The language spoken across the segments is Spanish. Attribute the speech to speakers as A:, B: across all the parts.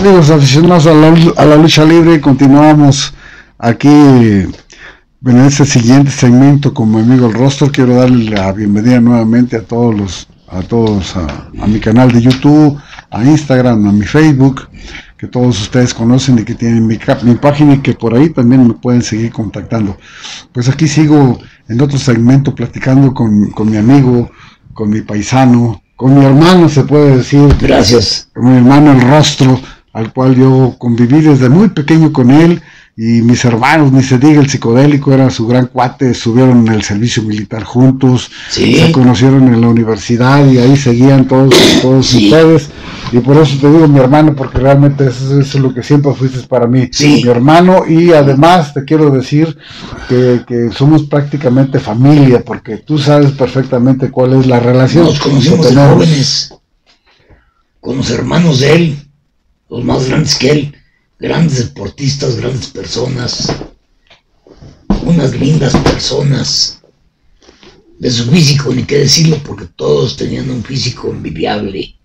A: amigos aficionados a la lucha libre, continuamos aquí en este siguiente segmento con mi amigo el Rostro. Quiero darle la bienvenida nuevamente a todos a mi canal de YouTube, a Instagram, a mi Facebook, que todos ustedes conocen y que tienen mi página y que por ahí también me pueden seguir contactando. Pues aquí sigo en otro segmento platicando con mi amigo, con mi paisano, con mi hermano, se puede decir.
B: Gracias.
A: Con mi hermano el Rostro, al cual yo conviví desde muy pequeño con él, y mis hermanos, ni se diga, el Psicodélico era su gran cuate, estuvieron en el servicio militar juntos,
B: sí,
A: se conocieron en la universidad y ahí seguían todos sí, ustedes, y por eso te digo mi hermano, porque realmente eso es lo que siempre fuiste para mí,
B: sí,
A: mi hermano, y además te quiero decir que somos prácticamente familia, porque tú sabes perfectamente cuál es la relación.
B: Nos conocimos de jóvenes, con los hermanos de él, los más grandes que él, grandes deportistas, grandes personas, unas lindas personas. De su físico ni qué decirlo, porque todos tenían un físico envidiable.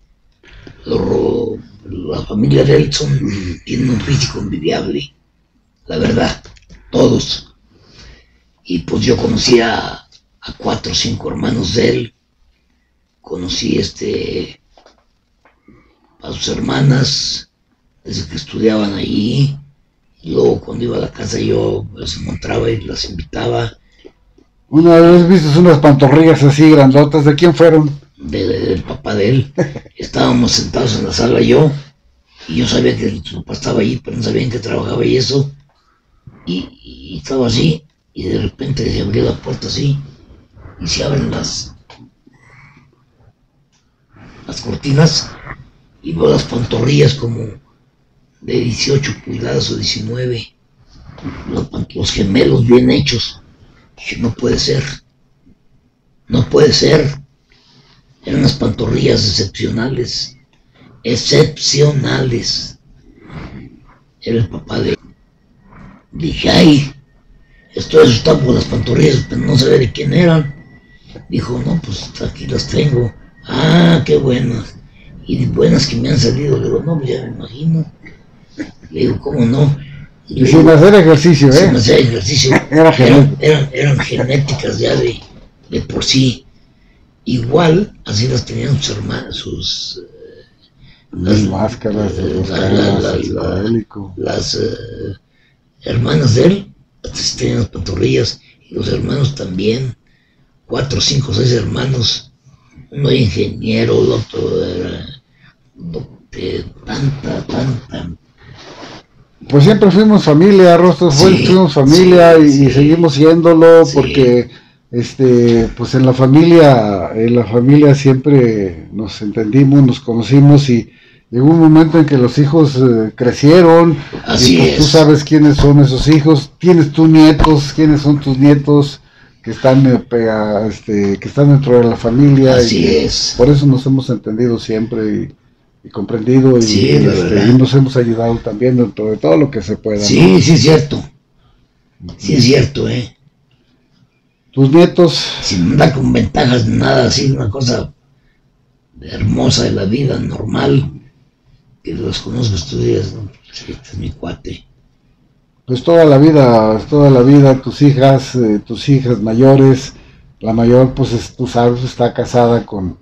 B: La familia de él tiene un físico envidiable, la verdad, todos. Y pues yo conocí a 4 o 5 hermanos de él, conocí a sus hermanas desde que estudiaban allí, y luego cuando iba a la casa yo los encontraba y las invitaba.
A: Una vez viste unas pantorrillas así grandotas, ¿de quién fueron?
B: Del papá de él. Estábamos sentados en la sala y yo sabía que su papá estaba ahí, pero no sabía en qué trabajaba y eso, y estaba así, y de repente se abrió la puerta así, y se abren las cortinas, y veo las pantorrillas como de 18 pulgadas o 19, los gemelos bien hechos. Dije, no puede ser, eran unas pantorrillas excepcionales, era el papá de él. Dije, ay, estoy asustado por las pantorrillas, pero no sabía de quién eran. Dijo, no, pues aquí las tengo. Ah, qué buenas, y buenas que me han salido. Le digo, no, pues ya me imagino. Le digo, ¿cómo no?
A: Y sin hacer ejercicio, ¿eh?
B: Sin hacer ejercicio. eran genéticas ya de por sí. Igual, así las tenían sus hermanos,
A: las máscaras,
B: las hermanas de él, tenían las pantorrillas, y los hermanos también, 4, 5, 6 hermanos, uno era ingeniero, el otro era tanta.
A: Pues siempre fuimos familia, Rostro, fuimos familia, sí, y seguimos siéndolo, sí, porque pues en la familia siempre nos entendimos, nos conocimos, y llegó un momento en que los hijos crecieron.
B: Así
A: y pues
B: es.
A: Tú sabes quiénes son esos hijos, tienes tus nietos, quiénes son tus nietos que están dentro de la familia.
B: Así es.
A: Por eso nos hemos entendido siempre y comprendido,
B: sí,
A: y nos hemos ayudado también dentro de todo lo que se pueda.
B: Sí, ¿no? Sí es cierto. Sí es cierto,
A: Tus nietos,
B: sin andar con ventajas de nada, así, una cosa hermosa de la vida, normal, que los conozco estos días, ¿no? Este es mi cuate.
A: Pues toda la vida, tus hijas mayores, la mayor, pues tú sabes, está casada con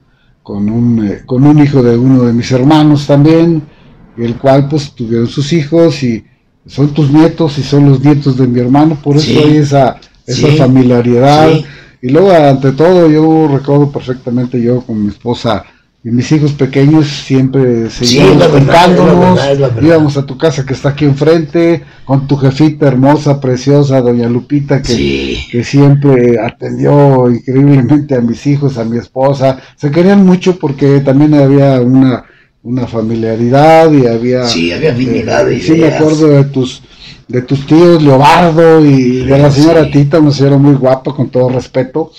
A: un hijo de uno de mis hermanos también, el cual pues tuvieron sus hijos, y son tus nietos y son los nietos de mi hermano, por eso hay esa familiaridad. Sí. Y luego, ante todo, yo recuerdo perfectamente, yo con mi esposa y mis hijos pequeños siempre seguíamos juntándonos, íbamos a tu casa que está aquí enfrente, con tu jefita hermosa, preciosa, doña Lupita, que siempre atendió increíblemente a mis hijos, a mi esposa. Se querían mucho porque también había una familiaridad y había
B: afinidad.
A: Sí, me acuerdo de tus tíos, Leobardo, y de la señora Tita, una señora muy guapa, con todo respeto,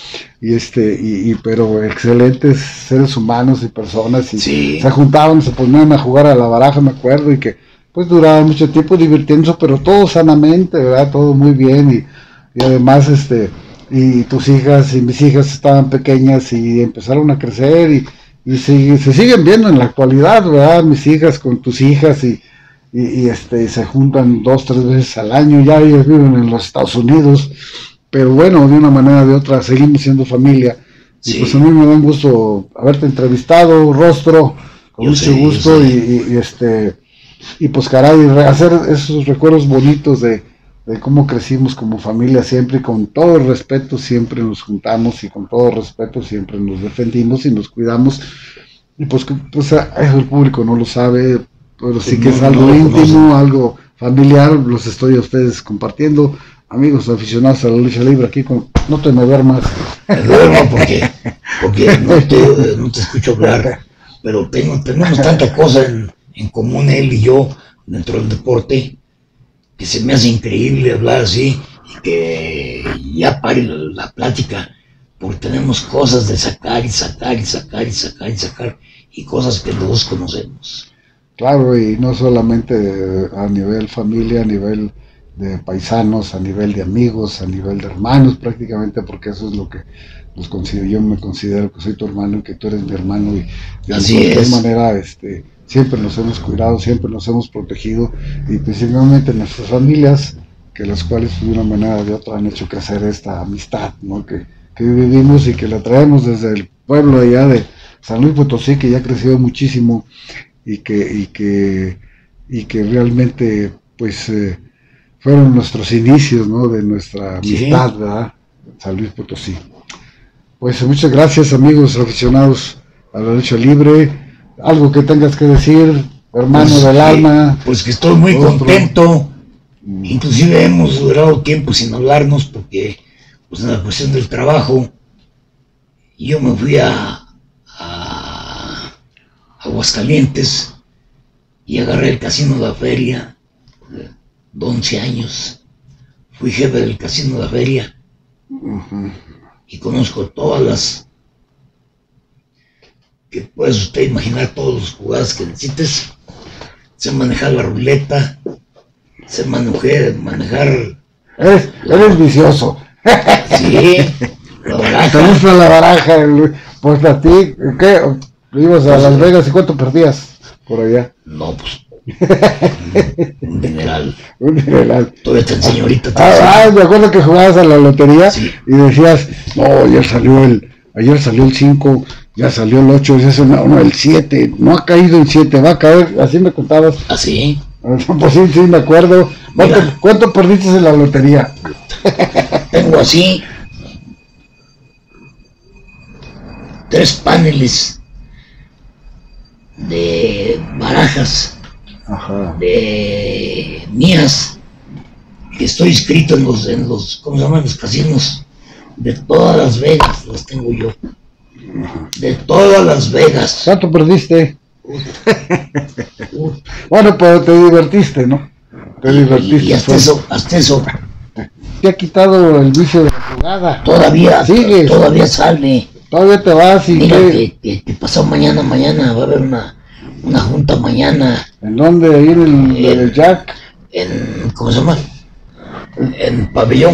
A: pero excelentes seres humanos y personas, y se juntaban, se ponían a jugar a la baraja, me acuerdo, y que pues duraba mucho tiempo divirtiéndose, pero todo sanamente, ¿verdad? Todo muy bien, y además y tus hijas y mis hijas estaban pequeñas y empezaron a crecer, y se siguen viendo en la actualidad, ¿verdad? Mis hijas con tus hijas, y se juntan 2, 3 veces al año. Ya ellos viven en los Estados Unidos, pero bueno, de una manera o de otra seguimos siendo familia. Y
B: Sí.
A: pues a mí me da un gusto haberte entrevistado, Rostro, con
B: Yo
A: mucho
B: sé, yo
A: gusto,
B: sé.
A: y pues caray, hacer esos recuerdos bonitos de cómo crecimos como familia siempre, y con todo el respeto siempre nos juntamos, y con todo respeto siempre nos defendimos y nos cuidamos. Y pues, pues eso el público no lo sabe, pero sí que es algo
B: No lo
A: íntimo,
B: conocen.
A: algo familiar, los estoy a ustedes compartiendo. Amigos aficionados a la lucha libre, aquí no te me duermas.
B: Me duermo porque no te escucho hablar, pero tenemos tanta cosa en común él y yo dentro del deporte, que se me hace increíble hablar así y que ya pare la plática, porque tenemos cosas de sacar y sacar y sacar y sacar y sacar, y cosas que los dos conocemos.
A: Claro, y no solamente a nivel familia, a nivel de paisanos, a nivel de amigos, a nivel de hermanos prácticamente, porque eso es lo que los considero. Yo me considero que soy tu hermano y que tú eres mi hermano, y de
B: Así
A: cualquier
B: es.
A: manera siempre nos hemos cuidado, siempre nos hemos protegido, y principalmente nuestras familias, que las cuales de una manera o de otra han hecho crecer esta amistad, ¿no? Que vivimos y que la traemos desde el pueblo allá de San Luis Potosí, que ya ha crecido muchísimo, y que realmente pues fueron nuestros inicios, ¿no? De nuestra
B: Sí.
A: amistad, ¿verdad? San Luis Potosí. Pues muchas gracias, amigos aficionados a la lucha libre. Algo que tengas que decir, hermano del alma.
B: Pues que estoy muy
A: Rostro.
B: contento. Inclusive hemos durado tiempo sin hablarnos porque, pues, en la cuestión del trabajo, yo me fui a Aguascalientes y agarré el casino de la feria de 11 años. Fui jefe del casino de la feria y conozco todas las, que puedes usted imaginar, todas las jugadas que necesites. Sé manejar la ruleta, sé manejar.
A: Eres vicioso.
B: Sí, la
A: Te
B: baraja.
A: gusta la baraja. Pues a ti, ¿qué? Ibas a Las Vegas y ¿cuánto perdías por allá?
B: No, pues, un general.
A: Un dineral.
B: Todavía te enseño ahorita.
A: Me acuerdo que jugabas a la lotería,
B: Sí.
A: y decías, no, ayer salió el 5, ya salió el 8, decías, no, el 7, no ha caído el 7, va a caer, así me contabas.
B: Así.
A: Pues sí, me acuerdo.
B: Mira.
A: ¿Cuánto perdiste en la lotería?
B: Tengo así 3 paneles de barajas
A: Ajá.
B: de mías, que estoy inscrito en los, ¿cómo se llaman? Los casinos de todas Las Vegas, las tengo yo. De todas Las Vegas.
A: ¿Cuánto perdiste?
B: Uh,
A: Bueno, pero te divertiste, ¿no? Te divertiste.
B: y hasta eso,
A: Te ha quitado el vicio de la jugada.
B: todavía sale.
A: Todavía te vas y
B: Mira,
A: ¿qué?
B: que pasó mañana va a haber una junta mañana
A: ¿En dónde? Ahí en el Jack.
B: ¿cómo se llama? En Pabellón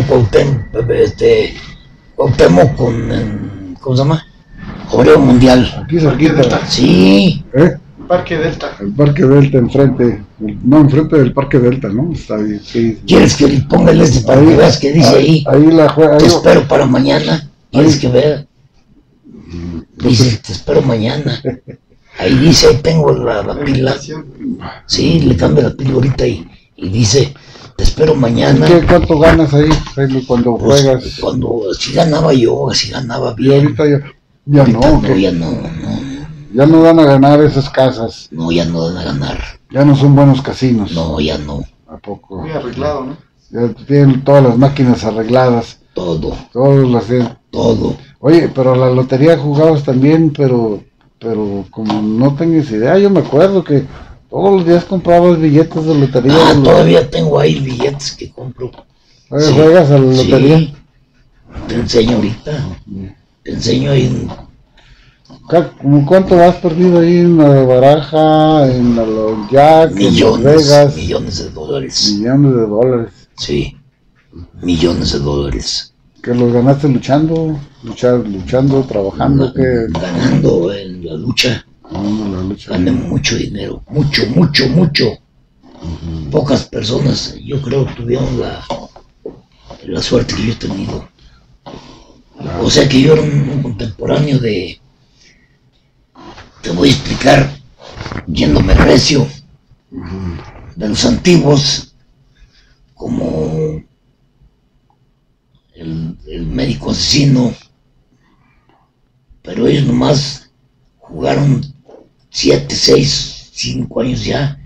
B: Cuauhtémoc ¿cómo se llama? Correo Mundial.
A: Aquí cerquita.
B: Sí,
A: ¿Eh?
C: Parque Delta.
A: El Parque Delta enfrente. No, enfrente del Parque Delta, ¿no? Está bien, sí.
B: ¿quieres que le ponga el para que veas que dice ahí?
A: Ahí la juega.
B: Te espero para mañana. ¿Quieres
A: Ahí.
B: que vea? Dice, te espero mañana. Ahí dice, ahí tengo la pila. Sí, le cambio la pila ahorita y dice, te espero mañana.
A: ¿Cuánto ganas ahí, Jaime, cuando
B: Pues,
A: juegas?
B: cuando si ganaba yo, si ganaba
A: Y
B: bien.
A: ahorita ya
B: Ahorita
A: no,
B: no,
A: ¿qué?
B: ya no,
A: Ya no van a ganar esas casas.
B: no, ya no van a ganar.
A: Ya no son buenos casinos.
B: No, ya no.
A: ¿A poco?
C: Muy arreglado, ¿no?
A: Ya tienen todas las máquinas arregladas.
B: Todo,
A: Todas las tienen.
B: todo.
A: Oye, pero la lotería jugabas también, pero como no tengas idea, yo me acuerdo que todos los días comprabas billetes de lotería.
B: Todavía tengo ahí billetes que compro.
A: Oye,
B: Sí,
A: ¿juegas a la
B: sí.
A: lotería?
B: Te enseño ahorita. Te enseño ahí.
A: ¿Cómo cuánto has perdido ahí en la baraja, en la Jack, en Las
B: Millones,
A: Vegas?
B: millones de dólares.
A: Millones de dólares.
B: Sí, millones de dólares.
A: ¿Que los ganaste luchando, trabajando? ¿Qué?
B: Ganando en la lucha,
A: Ganando la lucha.
B: gané mucho dinero. Mucho, mucho, mucho. Pocas personas, yo creo, tuvieron la suerte que yo he tenido. O sea que yo era un contemporáneo de, te voy a explicar, yéndome recio, de los antiguos, como el médico asesino, pero ellos nomás jugaron 7, 6, 5 años ya,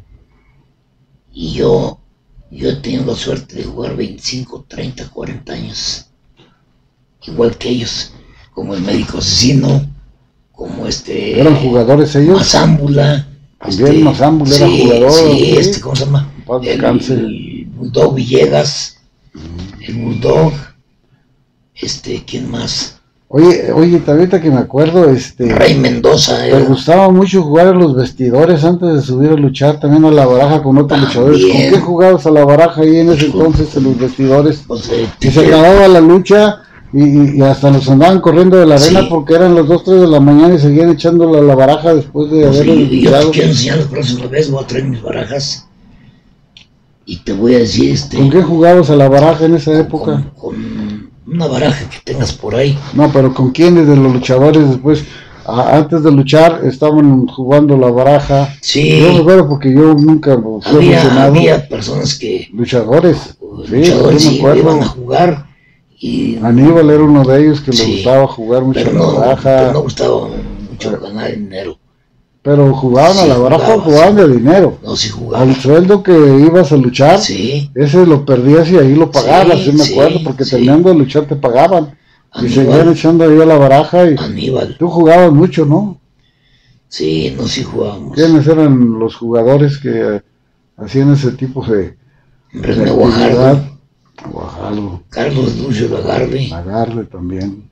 B: y yo he tenido la suerte de jugar 25, 30, 40 años, igual que ellos, como el médico asesino, como
A: ¿Eran jugadores ellos?
B: Mazámbula.
A: También Mazámbula era jugador.
B: Sí, ¿cómo se llama? El Bulldog Villegas, el Bulldog, ¿quién más?
A: Oye, ahorita que me acuerdo,
B: Rey Mendoza.
A: ¿te gustaba mucho jugar en los vestidores antes de subir a luchar también a la baraja con otros luchadores? ¿Con qué jugabas a la baraja ahí en ese entonces en los vestidores?
B: Pues,
A: y se acababa la lucha y hasta los andaban corriendo de la arena porque eran las 2, 3 de la mañana y seguían echándolo a la baraja después de haberlo luchado.
B: Yo te quiero enseñar la próxima vez, voy a traer mis barajas y te voy a decir
A: ¿Con qué jugabas a la baraja en esa época?
B: Con una baraja que tengas por ahí.
A: No, pero ¿con quiénes de los luchadores después? Antes de luchar estaban jugando la baraja.
B: Sí.
A: Yo me acuerdo porque yo nunca fui aficionado.
B: Había personas que...
A: Luchadores.
B: Luchadores, sí, iban a jugar. Y
A: Aníbal era uno de ellos que le gustaba jugar mucho a la baraja.
B: Pero no gustaba mucho ganar dinero.
A: Pero jugaban a la baraja, jugaban de dinero.
B: No, sí jugaban.
A: Al sueldo que ibas a luchar, ese lo perdías y ahí lo pagabas, sí me acuerdo, porque terminando de luchar te pagaban. Aníbal, y seguían echando ahí a la baraja y
B: Aníbal.
A: Tú jugabas mucho, ¿no?
B: Sí, no, sí jugábamos.
A: ¿Quiénes eran los jugadores que hacían ese tipo de
B: actividad?
A: Guajardo.
B: Carlos Lucio Lagarde.
A: Lagarde también.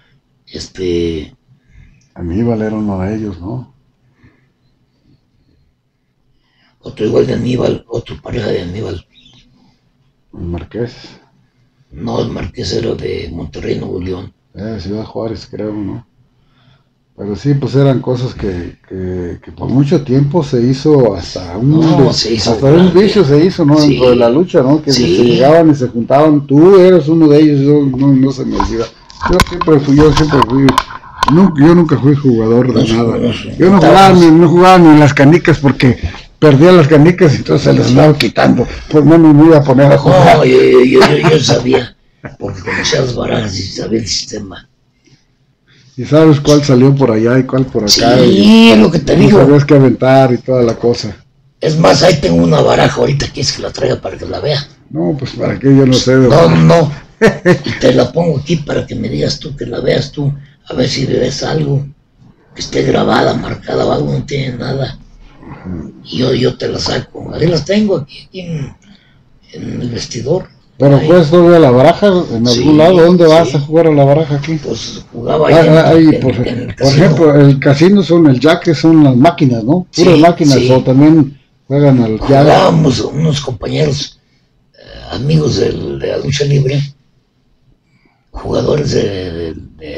A: Aníbal era uno de ellos, ¿no?
B: Otro igual de Aníbal, otro pareja de Aníbal.
A: El Marqués.
B: No, el Marqués era de Monterrey, Nuevo León.
A: Ciudad Juárez, creo, ¿no? Pero sí, pues eran cosas que por mucho tiempo se hizo hasta un vicio se hizo, ¿no?
B: Sí.
A: Dentro de la lucha, ¿no? Que se llegaban y se juntaban. Tú eras uno de ellos, yo no se me olvida. Yo siempre fui, yo nunca fui jugador de nada. Yo no jugaba ni en las canicas porque perdía las canicas y entonces se las andaba quitando. Pues no me iba a poner a jugar.
B: No, yo sabía, porque conocía las barajas y sabía el sistema.
A: Y sabes cuál salió por allá y cuál por acá.
B: Sí, es lo que te digo.
A: Sabías que aventar y toda la cosa.
B: Es más, ahí tengo una baraja ahorita, ¿quieres que la traiga para que la vea?
A: No, pues para qué, yo no sé.
B: No. Y te la pongo aquí para que me digas tú, que la veas tú, a ver si ves algo, que esté grabada, marcada o algo, no tiene nada. Y yo te la saco. Ahí las tengo aquí en el vestidor.
A: Pero juegas todavía a la baraja en algún lado. ¿Dónde vas a jugar a la baraja aquí?
B: Pues jugaba ahí
A: por ejemplo, el casino el jack son las máquinas, ¿no? Puras máquinas, o también juegan al jack.
B: Jugábamos unos compañeros, amigos de la lucha libre, jugadores de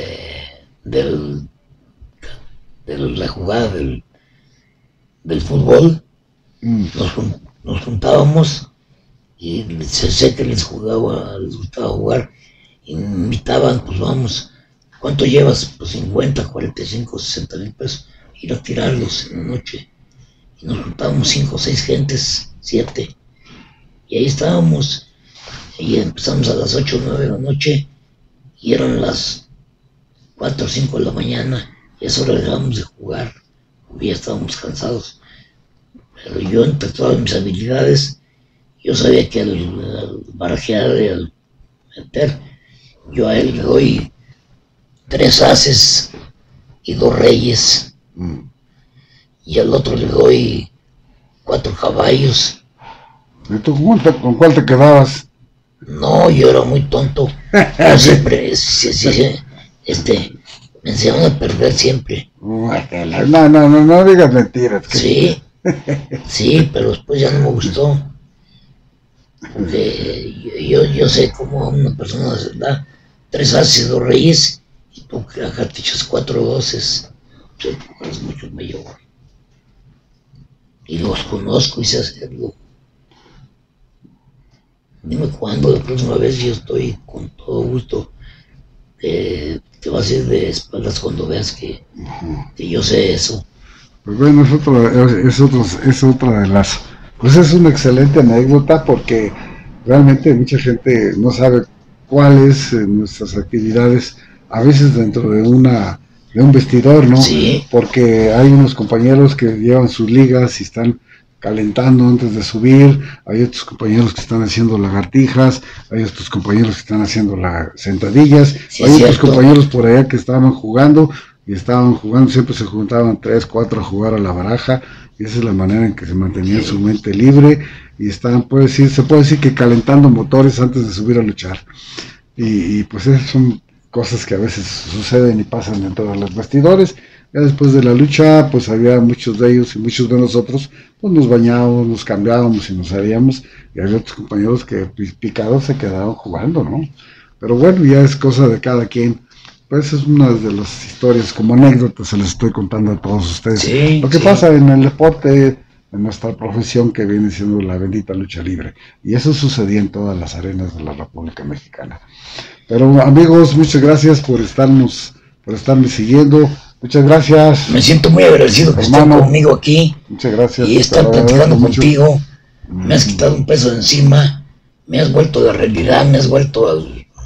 B: la jugada del fútbol. Nos juntábamos y sé que les gustaba jugar, y me invitaban, pues vamos, ¿cuánto llevas? Pues 50, 45, 60 mil pesos, ir a tirarlos en la noche, y nos juntábamos 5 o 6 gentes, 7, y ahí estábamos, y empezamos a las 8 o 9 de la noche, y eran las 4 o 5 de la mañana, y a esa hora dejábamos de jugar, porque ya estábamos cansados. Pero yo, entre todas mis habilidades, yo sabía que al barajear y al meter, yo a él le doy 3 ases y 2 reyes, y al otro le doy 4 caballos.
A: ¿Y tú con cuál te quedabas?
B: No, yo era muy tonto. Yo siempre, me enseñaron a perder siempre.
A: No digas mentiras.
B: Sí, pero después ya no me gustó. Porque yo sé cómo una persona se da 3 ases y 2 reyes, y tú acá te echas 4 doces. Tú eres mucho mayor. Y los conozco y sé hacerlo. dime cuándo, la próxima vez yo estoy con todo gusto. Te vas a ir de espaldas cuando veas que yo sé eso.
A: Pues bueno, es otra de las... Pues es una excelente anécdota porque realmente mucha gente no sabe cuáles nuestras actividades, a veces dentro de un vestidor, ¿no?
B: Sí.
A: Porque hay unos compañeros que llevan sus ligas y están calentando antes de subir, hay otros compañeros que están haciendo lagartijas, hay otros compañeros que están haciendo sentadillas,
B: Sí,
A: hay otros
B: cierto.
A: compañeros por allá que estaban jugando, siempre se juntaban 3, 4 a jugar a la baraja, y esa es la manera en que se mantenía su mente libre, y estaban, se puede decir que calentando motores antes de subir a luchar. Y pues esas son cosas que a veces suceden y pasan dentro de los vestidores. Ya después de la lucha, pues había muchos de ellos y muchos de nosotros, pues nos bañábamos, nos cambiábamos y nos salíamos, y había otros compañeros que picados se quedaban jugando, ¿no? Pero bueno, ya es cosa de cada quien. Pues es una de las historias, como anécdotas, se les estoy contando a todos ustedes.
B: Sí,
A: Lo que
B: sí.
A: pasa en el deporte, en nuestra profesión, que viene siendo la bendita lucha libre. Y eso sucedía en todas las arenas de la República Mexicana. Pero amigos, muchas gracias por estarme siguiendo. Muchas gracias.
B: Me siento muy agradecido que estén conmigo aquí.
A: Muchas gracias.
B: Y estar platicando contigo. Me has quitado un peso de encima. Me has vuelto de realidad. Me has vuelto a...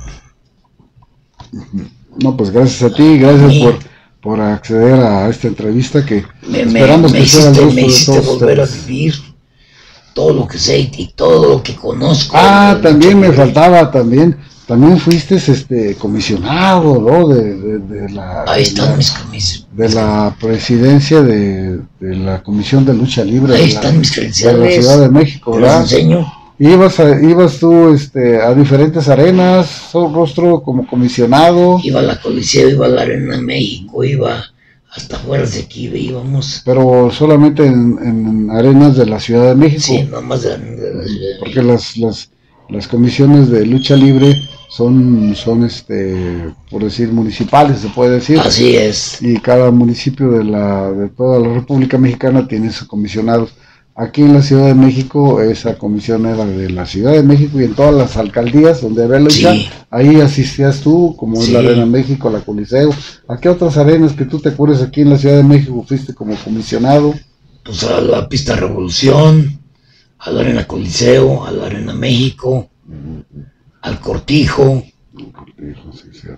A: No, pues gracias a ti. Gracias por acceder a esta entrevista que esperamos que sea el gusto
B: me hiciste
A: de todos
B: volver
A: ustedes.
B: a vivir todo lo que sé y todo lo que conozco.
A: También me faltaba, también fuiste comisionado, ¿no?
B: Ahí están mis camisas.
A: De la presidencia de la Comisión de Lucha Libre.
B: Ahí están mis credenciales.
A: De la Ciudad de México, ¿verdad?
B: Los enseño.
A: Ibas tú a diferentes arenas, rostro como comisionado.
B: Iba a la Coliseo, iba a la Arena México, iba hasta fuera de aquí, íbamos.
A: Pero solamente en arenas de la Ciudad de México.
B: Sí, nomás de la Ciudad de México.
A: Porque las comisiones de lucha libre son por decir, municipales, se puede decir.
B: Así es.
A: Y cada municipio de toda la República Mexicana tiene sus comisionados. Aquí en la Ciudad de México, esa comisión era de la Ciudad de México, y en todas las alcaldías donde había lucha, sí, ahí asistías tú, como es la Arena México, la Coliseo. ¿A qué otras arenas que tú te acuerdas aquí en la Ciudad de México fuiste como comisionado?
B: Pues a la Pista Revolución, a la Arena Coliseo, a la Arena México, al Cortijo.
A: El Cortijo, sí, cierto.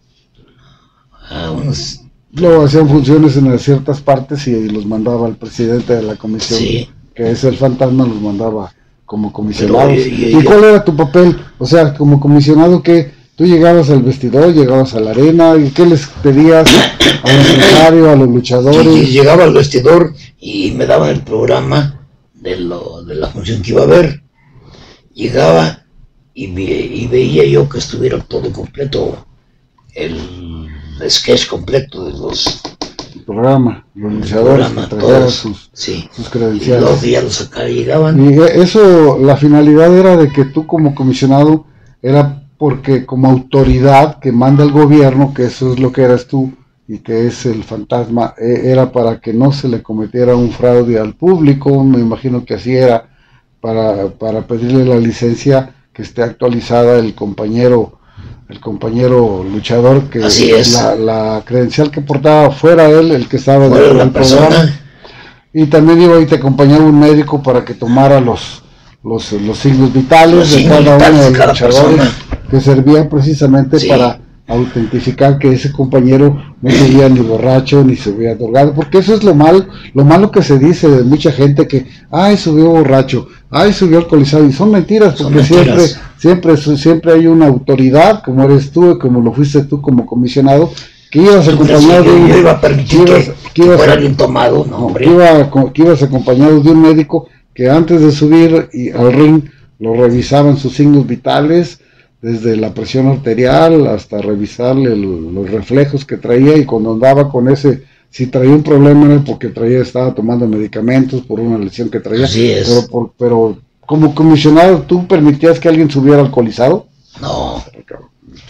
B: Luego
A: hacían funciones en ciertas partes y los mandaba el presidente de la comisión, que es el Fantasma, los mandaba como comisionados. ¿Y cuál era tu papel? O sea, como comisionado, ¿qué? ¿Tú llegabas al vestidor, llegabas a la arena, y qué les pedías al empresario, a los luchadores?
B: Llegaba al vestidor y me daban el programa de la función que iba a haber. Llegaba y veía yo que estuviera todo completo, el sketch completo de los...
A: El programa, los luchadores que trajeran sus credenciales.
B: Y luego ya los acá llegaban.
A: Y eso, la finalidad era de que tú como comisionado, era porque como autoridad que manda el gobierno, que eso es lo que eras tú, y que es el Fantasma, era para que no se le cometiera un fraude al público. Me imagino que así era, para pedirle la licencia que esté actualizada el compañero luchador, que la credencial que portaba fuera él, el que estaba dentro del programa, y también iba y te acompañaba un médico para que tomara los signos vitales de cada uno de los luchadores, que servían precisamente para autentificar que ese compañero no subía ni borracho ni se había drogado, porque eso es lo malo que se dice de mucha gente, que subió borracho, subió alcoholizado, y son mentiras, porque siempre hay una autoridad, como eres tú y como lo fuiste tú como comisionado, que ibas acompañado de un...
B: Yo iba a permitir que fuera alguien tomado,
A: que ibas acompañado de un médico que antes de subir al ring lo revisaban sus signos vitales, desde la presión arterial hasta revisarle los reflejos que traía, y cuando andaba con ese, si traía un problema era porque estaba tomando medicamentos por una lesión que traía.
B: Así es.
A: Pero como comisionado, ¿tú permitías que alguien subiera alcoholizado?
B: No.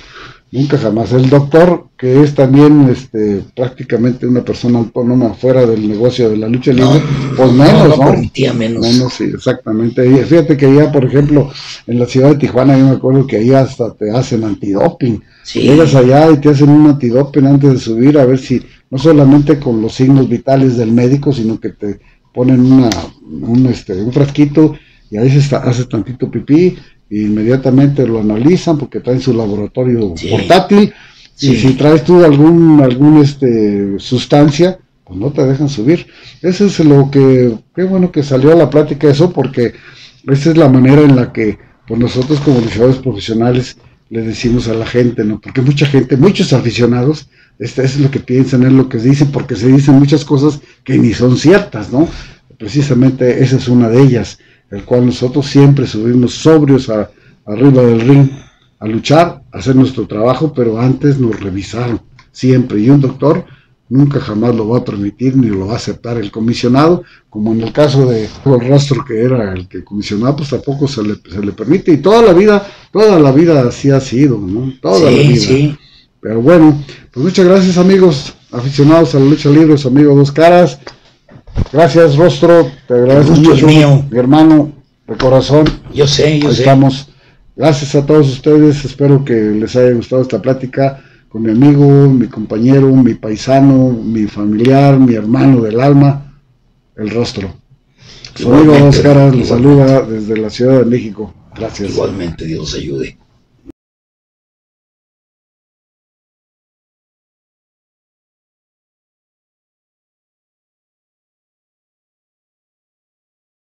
A: Nunca jamás. El doctor, que es también prácticamente una persona autónoma fuera del negocio de la lucha libre, pues menos,
B: no permitía menos.
A: Menos, sí, exactamente. Y fíjate que ya, por ejemplo, en la ciudad de Tijuana, yo me acuerdo que ahí hasta te hacen antidoping.
B: Sí.
A: Llegas allá y te hacen un antidoping antes de subir, a ver si, no solamente con los signos vitales del médico, sino que te ponen un frasquito y a veces haces tantito pipí, e inmediatamente lo analizan porque traen su laboratorio portátil, y si traes tú algún sustancia, pues no te dejan subir. Eso es lo que, qué bueno que salió a la plática eso, porque esa es la manera en la que pues nosotros como luchadores profesionales le decimos a la gente, ¿no? Porque mucha gente, muchos aficionados, es lo que piensan, es lo que se dicen, porque se dicen muchas cosas que ni son ciertas, ¿no? Precisamente esa es una de ellas, el cual nosotros siempre subimos sobrios arriba del ring a luchar, a hacer nuestro trabajo, pero antes nos revisaron, siempre, y un doctor nunca jamás lo va a permitir ni lo va a aceptar el comisionado, como en el caso de el Rostro, que era el que comisionaba, pues tampoco se le permite, y toda la vida así ha sido, ¿no? Toda la vida. Sí. Pero bueno, pues muchas gracias, amigos aficionados a la lucha libre, su amigo Dos Caras. Gracias, Rostro, te agradezco mucho, mi hermano de corazón.
B: Yo sé.
A: Estamos. Gracias a todos ustedes, espero que les haya gustado esta plática con mi amigo, mi compañero, mi paisano, mi familiar, mi hermano del alma, el Rostro. Su amigo Dos Caras los saluda desde la Ciudad de México. Gracias.
B: Igualmente, Dios ayude.